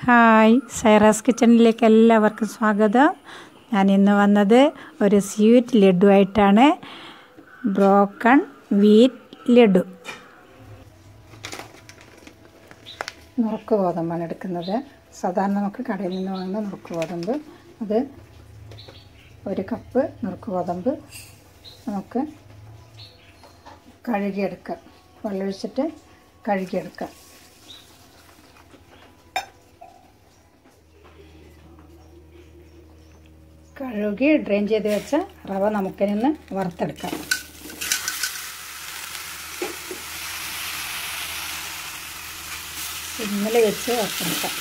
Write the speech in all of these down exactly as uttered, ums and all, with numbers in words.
Hi, സൈറാസ് കിച്ചണിലേക്ക് എല്ലാവർക്കും സ്വാഗതം. ഞാൻ ഇന്ന് വന്നത് ഒരു സ്വീറ്റ് ലഡു ആയിട്ടാണ്. Broken wheat laddu. നുറുക്ക് ഗോതമ്പാണ് എടുക്കുന്നത്. സാധാരണ നമുക്ക് കടയിൽ നിന്ന് വാങ്ങുന്ന നുറുക്ക് ഗോതമ്പ്, അത് ഒരു കപ്പ് നുറുക്ക് ഗോതമ്പ് നമുക്ക് കഴുകിയെടുക്കാം. വെള്ളമൊഴിച്ചിട്ട് കഴുകിയെടുക്കാം. കഴുകി ഡ്രെയിൻ ചെയ്ത് വെച്ച റവ നമുക്കിന്ന് വറുത്തെടുക്കാം. ഇന്നലെ വെച്ച് വറുത്തെടുക്കാം.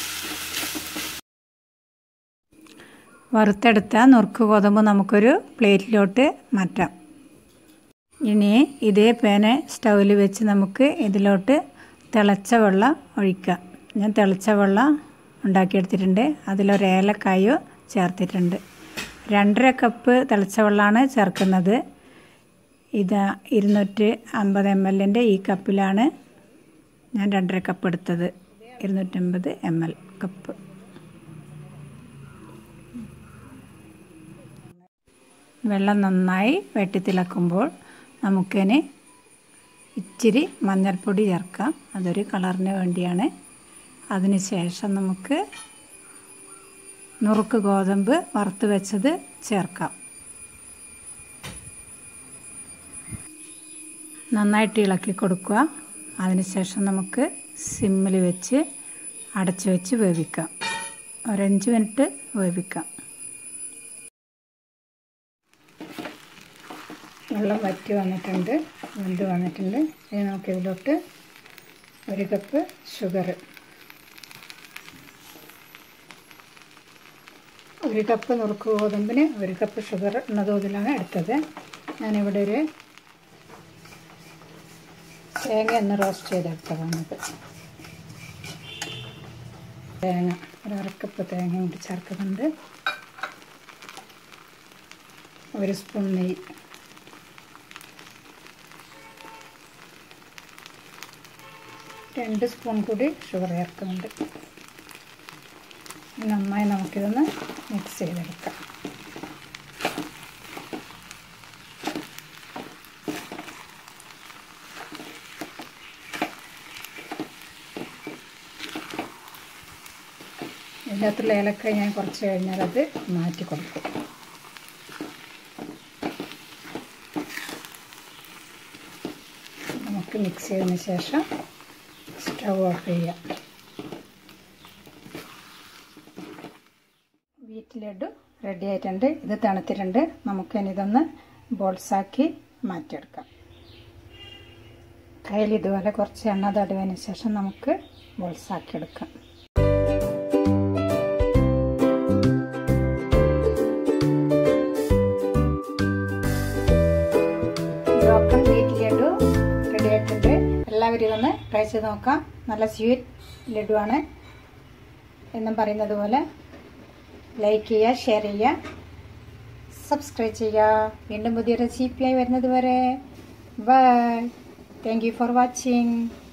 വറുത്തെടുത്ത നുറുക്ക് ഗോതമ്പ് നമുക്കൊരു പ്ലേറ്റിലോട്ട് മാറ്റാം. ഇനി ഇതേ പാന് സ്റ്റൗവിൽ വെച്ച് നമുക്ക് ഇതിലോട്ട് തിളച്ച വെള്ളം ഒഴിക്കാം. ഞാൻ തിളച്ച വെള്ളം ഉണ്ടാക്കിയെടുത്തിട്ടുണ്ട്. അതിലൊരു ഏലക്കായോ ചേർത്തിട്ടുണ്ട്. രണ്ടര കപ്പ് തിളച്ച വെള്ളമാണ് ചേർക്കുന്നത്. ഇത് ഇരുന്നൂറ്റി അമ്പത് എം എല്ലിൻ്റെ ഈ കപ്പിലാണ് ഞാൻ രണ്ടര കപ്പ് എടുത്തത്. ഇരുന്നൂറ്റമ്പത് എം എൽ കപ്പ്. വെള്ളം നന്നായി വെട്ടിത്തിളക്കുമ്പോൾ നമുക്കിനി ഇച്ചിരി മഞ്ഞൾപ്പൊടി ചേർക്കാം. അതൊരു കളറിന് വേണ്ടിയാണ്. അതിന് ശേഷം നമുക്ക് നുറുക്ക് ഗോതമ്പ് വറുത്ത് വെച്ചത് ചേർക്കാം. നന്നായിട്ട് ഇളക്കി കൊടുക്കുക. അതിനുശേഷം നമുക്ക് സിമ്മിൽ വെച്ച് അടച്ചു വെച്ച് വേവിക്കാം. ഒരഞ്ച് മിനിറ്റ് വേവിക്കാം. വെള്ളം വറ്റി വന്നിട്ടുണ്ട്, വെന്ത് വന്നിട്ടുണ്ട്. ഇനി നമുക്കിതിലോട്ട് ഒരു കപ്പ് ഷുഗർ, ഒരു കപ്പ് നുറുക്ക് ഗോതമ്പിന് ഒരു കപ്പ് ഷുഗർ എന്ന തോതിലാണ് എടുത്തത്. ഞാനിവിടെ ഒരു തേങ്ങ ഒന്ന് റോസ്റ്റ് ചെയ്തെടുത്തതാണത്. തേങ്ങ ഒരു അരക്കപ്പ് തേങ്ങ കൂടി ചേർക്കുന്നുണ്ട്. ഒരു സ്പൂൺ നെയ്യ്, രണ്ട് സ്പൂൺ കൂടി ഷുഗർ ചേർക്കുന്നുണ്ട്. നന്നായി നമുക്കിതൊന്ന് മിക്സ് ചെയ്തെടുക്കാം. ഇതിനകത്തുള്ള ഏലക്കായ ഞാൻ കുറച്ച് കഴിഞ്ഞാൽ അത് മാറ്റി കൊടുക്കും. നമുക്ക് മിക്സ് ചെയ്തതിന് ശേഷം സ്റ്റവ് ഓഫ് ചെയ്യാം. വീറ്റ് ലഡു റെഡി ആയിട്ടുണ്ട്. ഇത് തണുത്തിട്ടുണ്ട്. നമുക്കിനി ഇതൊന്ന് ബോൾസാക്കി മാറ്റിയെടുക്കാം. കയ്യിൽ ഇതുപോലെ കുറച്ച് എണ്ണ തടവിന് ശേഷം നമുക്ക് ബോൾസാക്കി എടുക്കാം. ബ്രോക്കൺ വീറ്റ് ലഡു റെഡി ആയിട്ടുണ്ട്. എല്ലാവരും ഇതൊന്ന് ട്രൈ ചെയ്ത് നോക്കാം. നല്ല സ്വീറ്റ് ലഡു ആണ് എന്നും പറയുന്നത് പോലെ. ലൈക്ക് ചെയ്യുക, ഷെയർ ചെയ്യുക, സബ്സ്ക്രൈബ് ചെയ്യുക. വീണ്ടും പുതിയ റെസിപ്പിയായി വരുന്നത് വരെ bye. Thank you for watching.